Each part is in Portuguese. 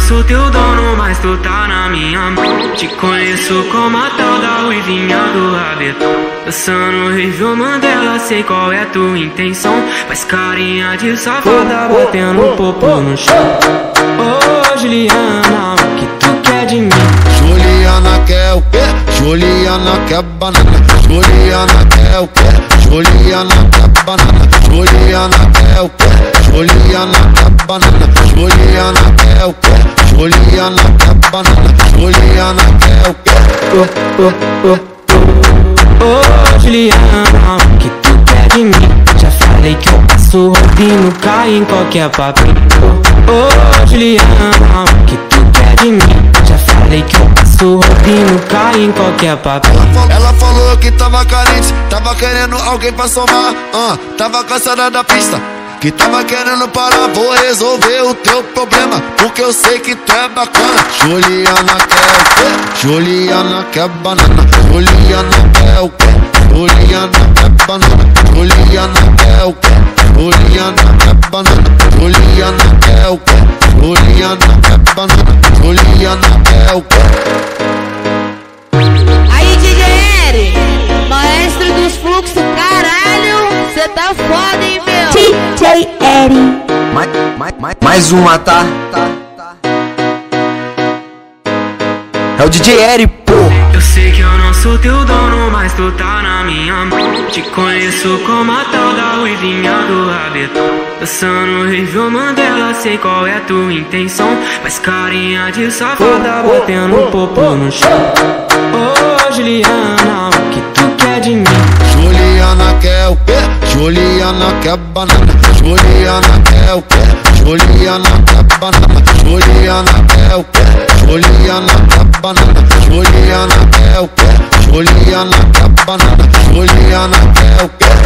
sou teu dono, mas tu tá na minha mão. Te conheço como a tal da ruivinha do rabetão. Dançando Review Mandela, sei qual é tua intenção. Faz carinha de safada, batendo popo no chão. Ô Juliana, o que tu quer de mim? Juliana quer o quê? Juliana quer banana. Juliana quer o quê? Juliana quer banana. Juliana quer o quê? Juliana quer banana. Juliana quer o quê? Juliana quer banana. Juliana quer o quê? Ô Juliana, o que tu quer de mim? Já falei que eu passo roubinho, cai em qualquer papinho. Ô Juliana, o que tu quer de mim? Já falei que eu passo roubinho, cai em qualquer papinho. Ela falou que tava carente, tava querendo alguém pra somar. Tava cansada da pista, que tava querendo parar. Vou resolver o teu problema, porque eu sei que tu é bacana. Juliana quer o quê? Juliana quer banana. Juliana quer o quê? Juliana quer banana. Juliana quer o quê? Juliana quer banana. Juliana quer o quê? Juliana quer banana. Juliana quer o quê? Aí DJ Eri, maestro dos fluxos, caralho, cê tá foda, hein, meu? DJ Eri. Mais uma, tá? É o DJ Eri, porra. Eu sei que eu não sou teu dono, mas tu tá na minha mão. Te conheço como a tal da ruivinha do rabetão. Dançando Review Mandela, sei qual é tua intenção. Faz carinha de safada, batendo popo no chão. Ô Juliana, o que tu quer de mim? Juliana quer o quê? Juliana quer banana. Juliana quer o quê? Juliana quer banana. Juliana quer o quê? Juliana quer banana. Juliana quer o quê? Juliana quer banana. Juliana quer o quê?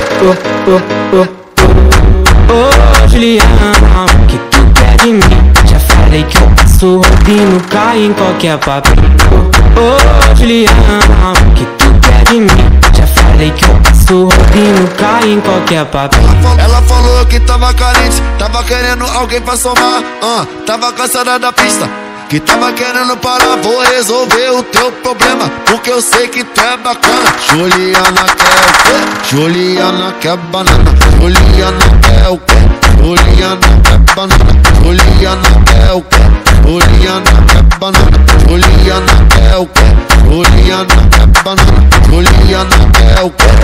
Ô Juliana, o que tu quer de mim? Já falei que eu passo roubinho, cai em qualquer papinho. Ô Juliana, o que tu quer de mim? Já falei que eu passo roubinho, cai em qualquer papinho. Ela falou que tava carente, tava querendo alguém pra somar. Tava cansada da pista, que tava querendo parar. Vou resolver o teu problema, porque eu sei que tu é bacana. Juliana quer o quê? Juliana quer banana. Juliana quer o quê? Juliana quer banana. Juliana quer o quê? Juliana quer banana. Juliana quer o quê? Juliana quer banana. Juliana quer o quê?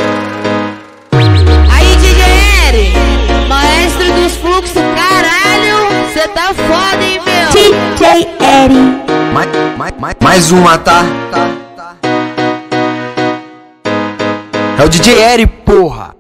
Aí DJ Eri, maestro dos fluxos, caralho, cê tá foda, hein, meu? DJ Eri. Mais uma, tá? É o DJ Eri, porra.